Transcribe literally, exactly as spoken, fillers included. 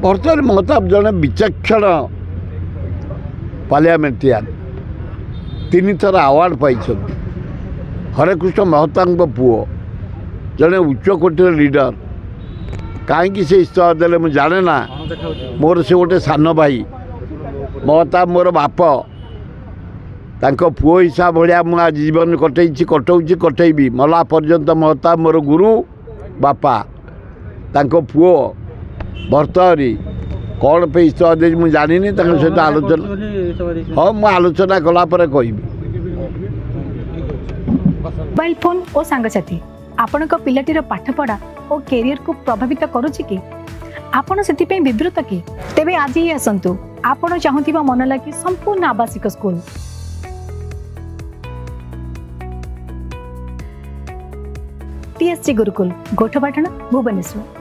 भर्तृहरि महताब जड़े विचक्षण पार्लियामेंटियान तीन थर आवार्ड पाई हरेकृष्ण महता पुओ जड़े उच्चकोटीर लीडर कहीं से इस्तफा देले मुझे जाने ना मोर से गोटे सान भाई महताब मोर बाप तांको पुओ हिसाब भाया मुझे आज जीवन कटे कटौची कटेबी मला पर्यंत महताब मोर गुरु बापा तांको पुओ भर्तृहरि कौन पे इस्तफा दे मुझे जानी सहित आलोचना हाँ मुझे आलोचना कलापर कहि मोबाइल फोन और सांगसाथी आपण पिलाटीर पाठपढ़ा और कैरियर को प्रभावित करुच्ची कि आपण से विवृत कि तेरे आज ही आसतु आपण चाहूबा मन लगी संपूर्ण आवासिक स्कूल टीएससी गुरुकुल गोठपाटण भुवनेश्वर।